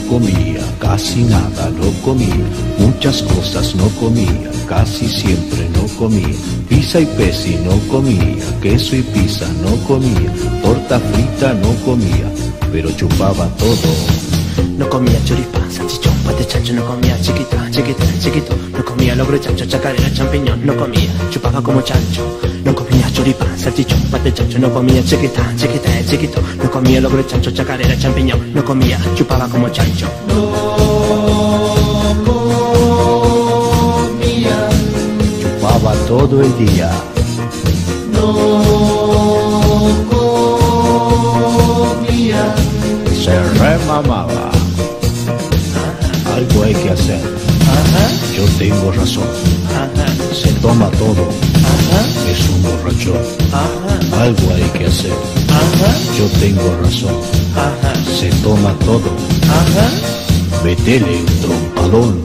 comía, casi nada no comía, muchas cosas no comía, casi siempre no comía, pizza y pesi no comía, queso y pizza no comía, torta frita no comía, pero chupaba todo. No comía choripán, salchichón, pate chancho, no comía chiquita, chiquita, chiquito. No comía logro chancho, chacarera, champiñón, no comía, chupaba como chancho. No comía choripán, salchichón, pate chancho, no comía chiquita, chiquita, chiquito. No comía logro chancho, chacarera, champiñón, no comía, chupaba como chancho. No comía, Chupaba todo el día. no comía, Se remamaba. Algo hay que hacer. Ajá, Yo tengo razón. ajá, Se toma todo. ajá, Es un borrachón. ajá, Algo hay que hacer. ajá, Yo tengo razón. ajá, Se toma todo. ajá. Metele un trompadón.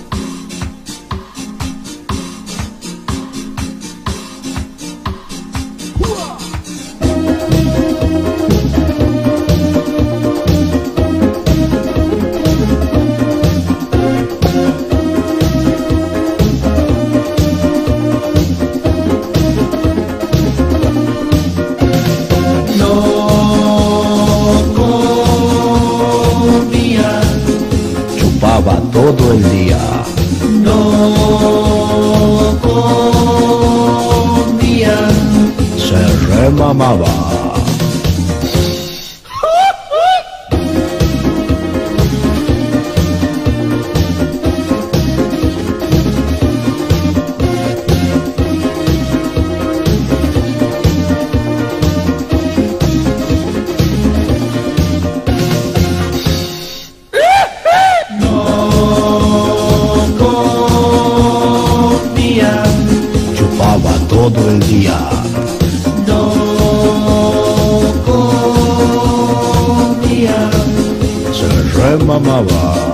no comía, Chupaba todo el día. no comía, Se remamaba. comía, Chupaba todo el día. no comía. Se remamaba.